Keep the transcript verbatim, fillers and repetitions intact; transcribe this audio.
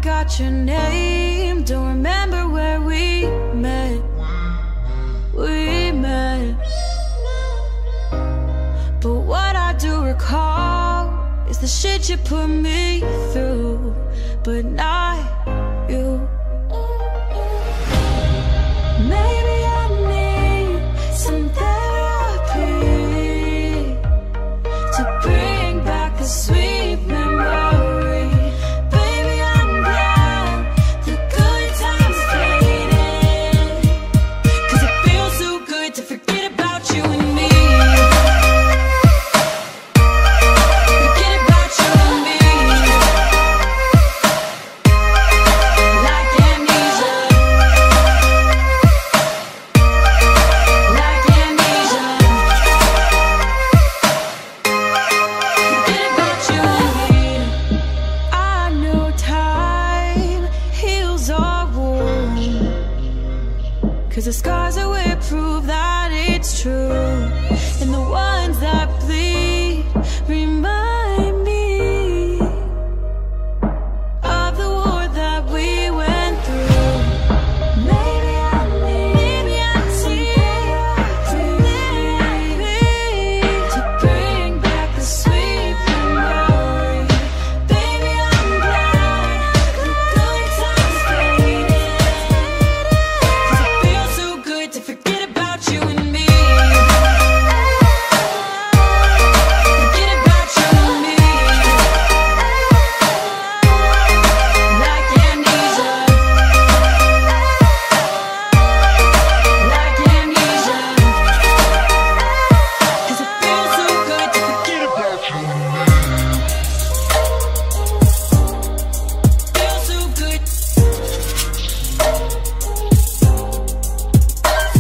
got your name, don't remember where we met. We met. But what I do recall is the shit you put me through, but not